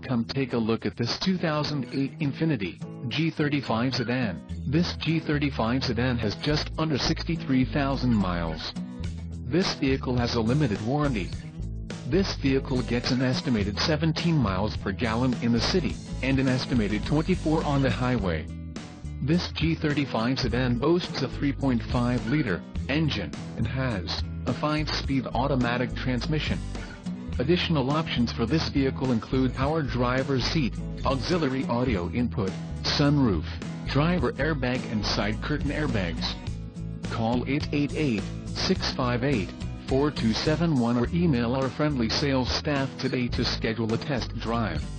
Come take a look at this 2008 Infiniti G35 sedan. This G35 sedan has just under 63,000 miles. This vehicle has a limited warranty. This vehicle gets an estimated 17 miles per gallon in the city, and an estimated 24 on the highway. This G35 sedan boasts a 3.5-liter engine, and has a 5-speed automatic transmission. Additional options for this vehicle include power driver's seat, auxiliary audio input, sunroof, driver airbag and side curtain airbags. Call 888-658-4271 or email our friendly sales staff today to schedule a test drive.